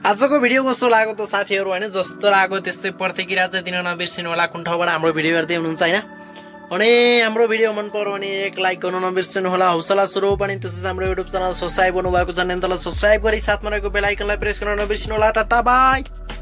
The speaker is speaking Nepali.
आजको भिडियो कस्तो लाग्यो त साथीहरु हैन जस्तो लाग्यो त्यस्तै प्रतिक्रिया चाहिँ दिन नबिर्सिनु होला कुन ठाउँबाट हाम्रो भिडियो हेर्दै हुनुहुन्छ हैन अनि हाम्रो भिडियो मन पर्यो भने एक लाइक गर्न नबिर्सिनु होला हौसला सुरु पनि त्यसै हाम्रो युट्युब च्यानल सब्स्क्राइब गर्नु भएको छ भने तल सब्स्क्राइब गरी साथमा रहेको बेल आइकनलाई प्रेस गर्न नबिर्सिनु होला टाटा बाइ